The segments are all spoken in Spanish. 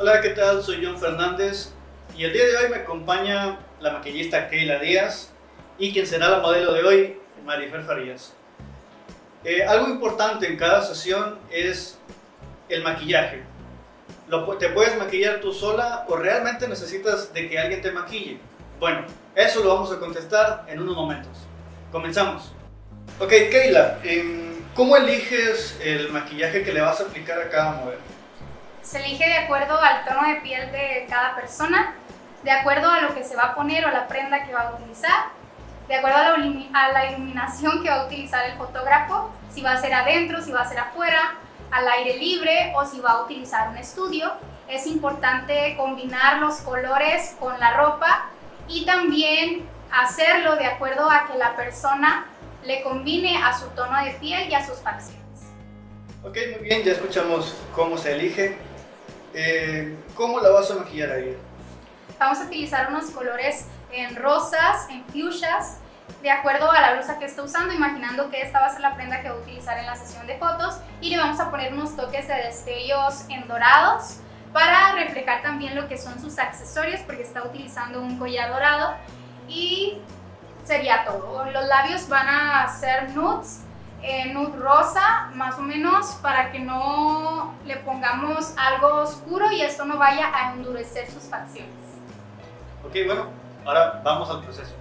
Hola, ¿qué tal? Soy John Fernández y el día de hoy me acompaña la maquillista Keila Díaz y quien será la modelo de hoy, Marifer Farías. Algo importante en cada sesión es el maquillaje. ¿Te puedes maquillar tú sola o realmente necesitas de que alguien te maquille? Bueno, eso lo vamos a contestar en unos momentos. Comenzamos. Ok, Keila, ¿cómo eliges el maquillaje que le vas a aplicar a cada modelo? Se elige de acuerdo al tono de piel de cada persona, de acuerdo a lo que se va a poner o a la prenda que va a utilizar, de acuerdo a la iluminación que va a utilizar el fotógrafo, si va a ser adentro, si va a ser afuera, al aire libre o si va a utilizar un estudio. Es importante combinar los colores con la ropa y también hacerlo de acuerdo a que la persona le combine a su tono de piel y a sus facciones. Ok, muy bien, ya escuchamos cómo se elige. ¿Cómo la vas a maquillar a ella? Vamos a utilizar unos colores en rosas, en fuchsias, de acuerdo a la blusa que está usando, imaginando que esta va a ser la prenda que va a utilizar en la sesión de fotos, y le vamos a poner unos toques de destellos en dorados para reflejar también lo que son sus accesorios, porque está utilizando un collar dorado, y sería todo. Los labios van a ser nudes, nude rosa más o menos, para que no le pongamos algo oscuro y esto no vaya a endurecer sus facciones. Ok, bueno, ahora vamos al proceso.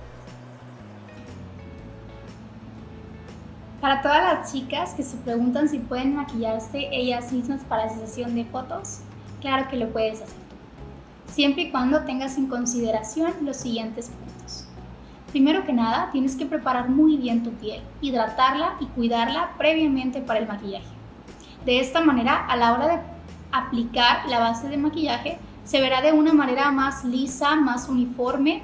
Para todas las chicas que se preguntan si pueden maquillarse ellas mismas para su sesión de fotos, claro que lo puedes hacer, siempre y cuando tengas en consideración los siguientes puntos. Primero que nada, tienes que preparar muy bien tu piel, hidratarla y cuidarla previamente para el maquillaje. De esta manera, a la hora de aplicar la base de maquillaje, se verá de una manera más lisa, más uniforme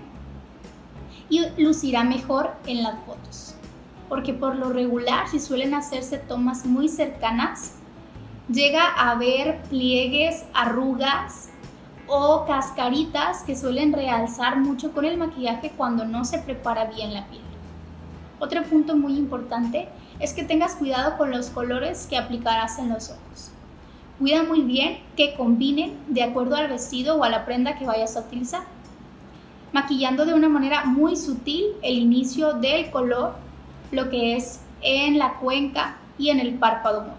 y lucirá mejor en las fotos. Porque por lo regular, si suelen hacerse tomas muy cercanas, llega a haber pliegues, arrugas o cascaritas que suelen realzar mucho con el maquillaje cuando no se prepara bien la piel. Otro punto muy importante es que tengas cuidado con los colores que aplicarás en los ojos. Cuida muy bien que combinen de acuerdo al vestido o a la prenda que vayas a utilizar, maquillando de una manera muy sutil el inicio del color, lo que es en la cuenca y en el párpado móvil.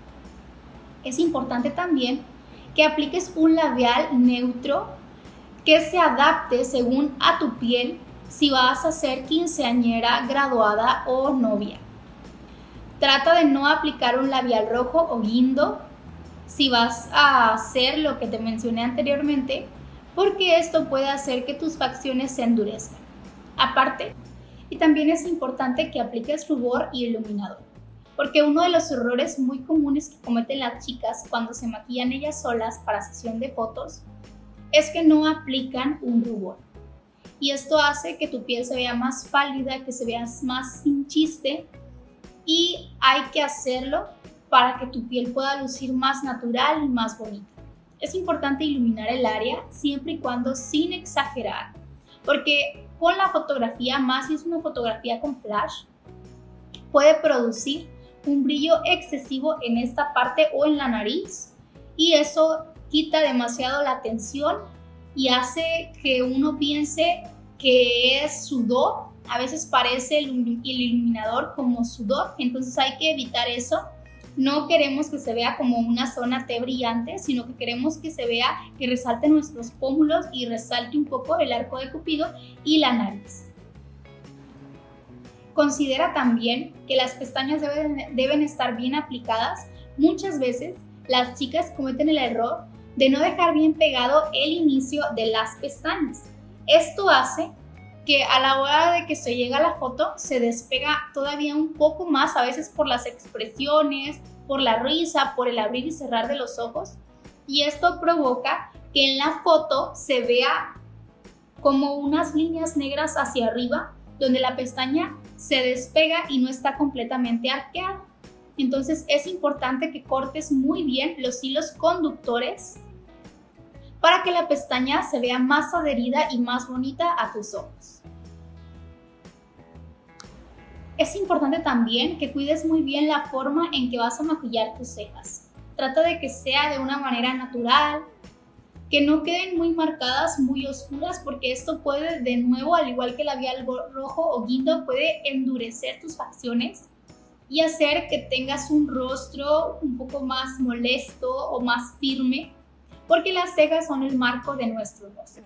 Es importante también que apliques un labial neutro que se adapte según a tu piel si vas a ser quinceañera, graduada o novia. Trata de no aplicar un labial rojo o guindo si vas a hacer lo que te mencioné anteriormente, porque esto puede hacer que tus facciones se endurezcan. Aparte, y también es importante que apliques rubor y iluminador, porque uno de los errores muy comunes que cometen las chicas cuando se maquillan ellas solas para sesión de fotos es que no aplican un rubor. Y esto hace que tu piel se vea más pálida, que se vea más sin chiste, y hay que hacerlo para que tu piel pueda lucir más natural y más bonita. Es importante iluminar el área siempre y cuando sin exagerar, porque con la fotografía, más si es una fotografía con flash, puede producir un brillo excesivo en esta parte o en la nariz, y eso quita demasiado la atención y hace que uno piense que es sudor. A veces parece el iluminador como sudor, entonces hay que evitar eso. No queremos que se vea como una zona T brillante, sino que queremos que se vea, que resalte nuestros pómulos y resalte un poco el arco de Cupido y la nariz. Considera también que las pestañas deben estar bien aplicadas. Muchas veces las chicas cometen el error de no dejar bien pegado el inicio de las pestañas. Esto hace que a la hora de que se llega a la foto se despega todavía un poco más, a veces por las expresiones, por la risa, por el abrir y cerrar de los ojos, y esto provoca que en la foto se vea como unas líneas negras hacia arriba, donde la pestaña se despega y no está completamente arqueada. Entonces es importante que cortes muy bien los hilos conductores para que la pestaña se vea más adherida y más bonita a tus ojos. Es importante también que cuides muy bien la forma en que vas a maquillar tus cejas. Trata de que sea de una manera natural, que no queden muy marcadas, muy oscuras, porque esto puede, de nuevo, al igual que el labial rojo o guindo, puede endurecer tus facciones y hacer que tengas un rostro un poco más molesto o más firme, porque las cejas son el marco de nuestro rostro.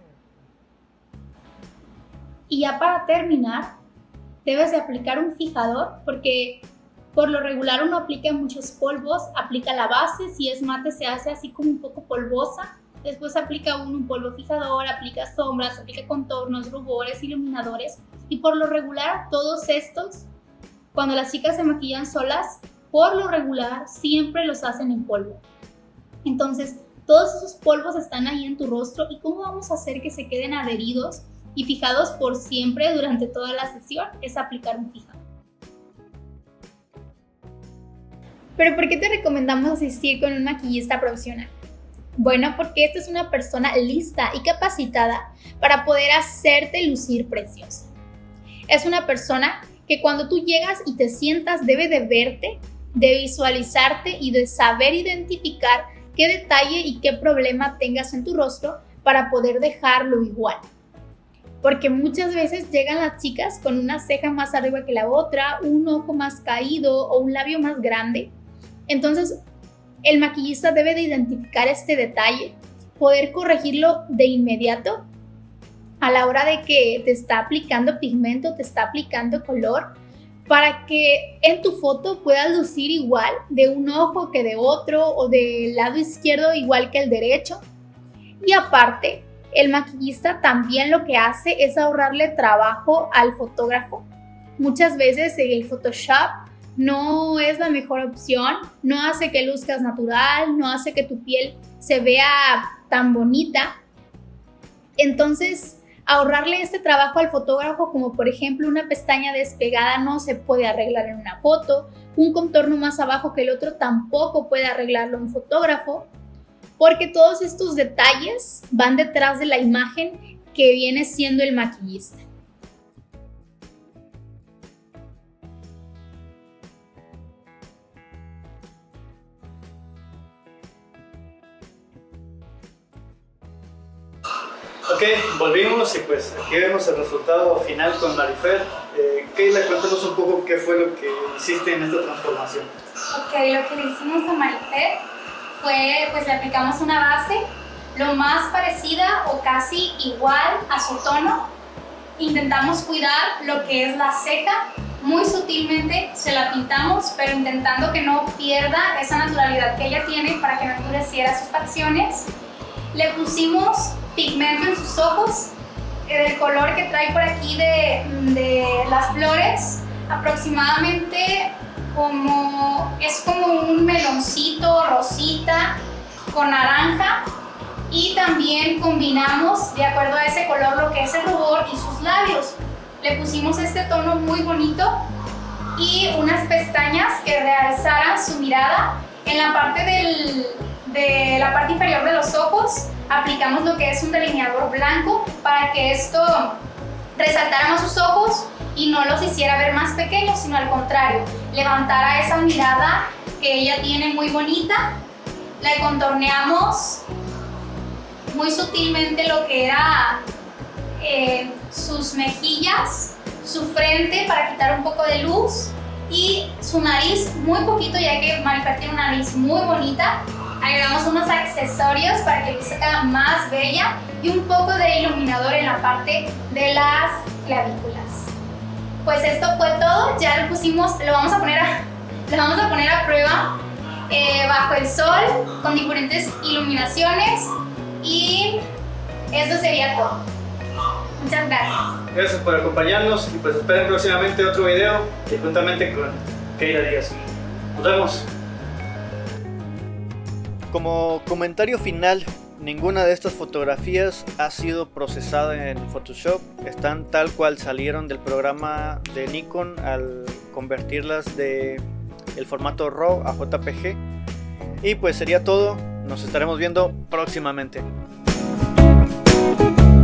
Y ya para terminar, debes de aplicar un fijador, porque por lo regular uno aplica muchos polvos, aplica la base, si es mate se hace así como un poco polvosa, después aplica un polvo fijador, aplica sombras, aplica contornos, rubores, iluminadores, y por lo regular todos estos, cuando las chicas se maquillan solas, por lo regular siempre los hacen en polvo. Entonces, todos esos polvos están ahí en tu rostro, ¿y cómo vamos a hacer que se queden adheridos y fijados por siempre durante toda la sesión? Es aplicar un fijador. ¿Pero por qué te recomendamos asistir con un maquillista profesional? Bueno, porque esta es una persona lista y capacitada para poder hacerte lucir preciosa. Es una persona que cuando tú llegas y te sientas debe de verte, de visualizarte y de saber identificar qué detalle y qué problema tengas en tu rostro para poder dejarlo igual. Porque muchas veces llegan las chicas con una ceja más arriba que la otra, un ojo más caído o un labio más grande. Entonces, el maquillista debe de identificar este detalle, poder corregirlo de inmediato a la hora de que te está aplicando pigmento, te está aplicando color, para que en tu foto puedas lucir igual de un ojo que de otro o del lado izquierdo igual que el derecho. Y aparte, el maquillista también lo que hace es ahorrarle trabajo al fotógrafo. Muchas veces el Photoshop no es la mejor opción, no hace que luzcas natural, no hace que tu piel se vea tan bonita. Entonces, ahorrarle este trabajo al fotógrafo, como por ejemplo una pestaña despegada no se puede arreglar en una foto, un contorno más abajo que el otro tampoco puede arreglarlo un fotógrafo, porque todos estos detalles van detrás de la imagen que viene siendo el maquillista. Ok, volvimos y pues aquí vemos el resultado final con Marifer. Keila, cuéntanos un poco qué fue lo que hiciste en esta transformación. Ok, lo que le hicimos a Marifer fue, pues le aplicamos una base lo más parecida o casi igual a su tono. Intentamos cuidar lo que es la ceja, muy sutilmente se la pintamos, pero intentando que no pierda esa naturalidad que ella tiene para que no endureciera sus facciones. Le pusimos pigmento en sus ojos, del color que trae por aquí de las flores, aproximadamente es como un meloncito rosita con naranja, y también combinamos de acuerdo a ese color lo que es el rubor y sus labios. Le pusimos este tono muy bonito y unas pestañas que realzaran su mirada. En la parte de la parte inferior de los ojos aplicamos lo que es un delineador blanco para que esto resaltara más sus ojos y no los hiciera ver más pequeños, sino al contrario, levantara esa mirada que ella tiene muy bonita. Le contorneamos muy sutilmente lo que era sus mejillas, su frente para quitar un poco de luz, y su nariz muy poquito, ya que Marifer tiene una nariz muy bonita. Agregamos unos accesorios para que sea más bella y un poco de iluminador en la parte de las clavículas. Pues esto fue todo, ya lo vamos a poner a prueba bajo el sol con diferentes iluminaciones, y eso sería todo. Muchas gracias. Gracias por acompañarnos y pues esperen próximamente otro video y juntamente con Keila Díaz. Nos vemos. Como comentario final, ninguna de estas fotografías ha sido procesada en Photoshop. Están tal cual salieron del programa de Nikon al convertirlas del formato RAW a JPG. Y pues sería todo. Nos estaremos viendo próximamente.